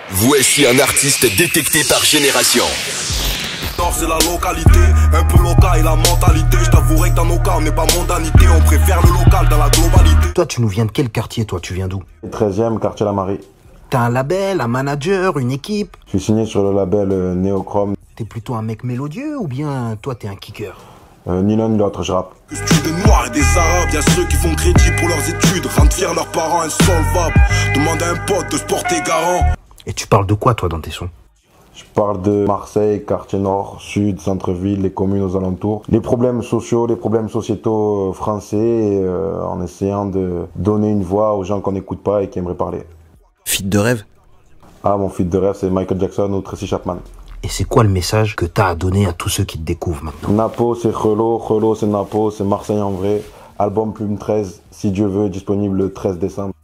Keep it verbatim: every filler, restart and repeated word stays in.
Voici un artiste détecté par génération. C'est la localité, un peu local et la mentalité. Je t'avouerai que dans nos cas on n'est pas mondanité. On préfère le local dans la globalité. Toi tu nous viens de quel quartier toi? Tu viens d'où? treizième, quartier La Marie. T'as un label, un manager, une équipe? Je suis signé sur le label euh, Neochrome. T'es plutôt un mec mélodieux ou bien toi t'es un kicker? euh, Ni l'un ni l'autre, je rappe. Que tu des noirs et des arabes, y'a ceux qui font crédit pour leurs études. Rendent fiers leurs parents insolvables. Demande à un pote de se porter garant. Et tu parles de quoi toi dans tes sons? Je parle de Marseille, quartier nord, sud, centre-ville, les communes aux alentours. Les problèmes sociaux, les problèmes sociétaux français, et, euh, en essayant de donner une voix aux gens qu'on n'écoute pas et qui aimeraient parler. Feat de rêve? Ah, mon feat de rêve, c'est Michael Jackson ou Tracy Chapman. Et c'est quoi le message que t'as à donner à tous ceux qui te découvrent maintenant? Napo, c'est Chelo, Chelo, c'est Napo, c'est Marseille en vrai. Album Plume treize, si Dieu veut, disponible le treize décembre.